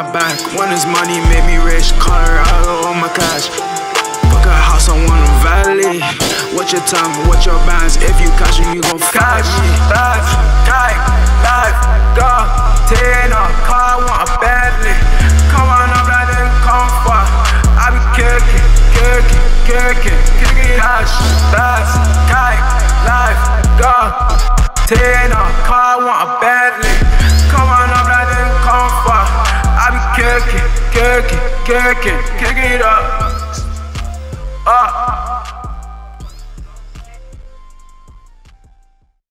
my back. When this money made me rich, Colorado on my cash. Fuck a house on one valley. What your tongue, what your bands? If you catch me, you gon' fight me. Life, go, take a car, want a Bentley. Come on up, like they come for. I be kicking. Cash, life, go, take a car, want a Bentley. Come on up, like they come for. I be kicking it up.